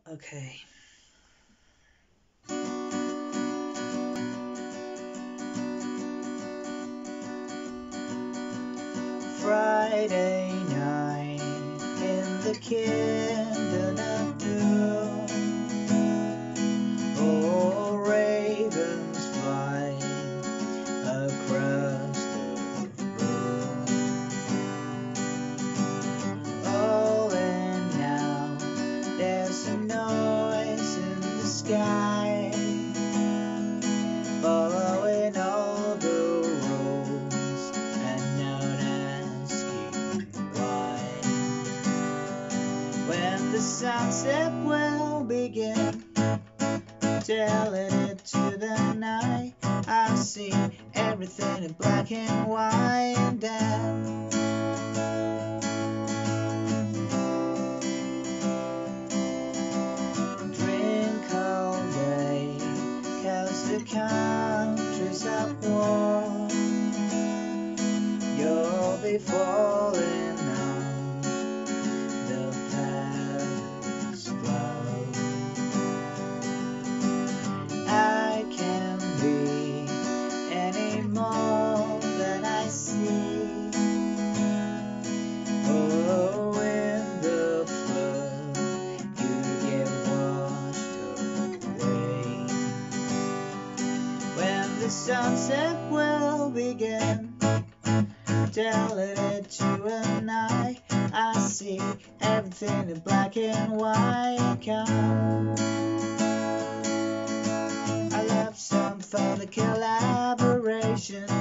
Okay. Friday night in the Kindle of Doom. Oh, ravens fly across the room. Oh, and now there's a noise in the sky, following all the rules and not asking why. When the sunset will begin, telling it to the night, I see everything in black and white. And then drink all day, 'cause the country's at war. You'll be falling on the path's flow. I can't be any more than I see. Oh, in the flood, you get washed away. When the sunset will begin, telling it to a night, I see everything in black and white. Come, I love some fun collaboration.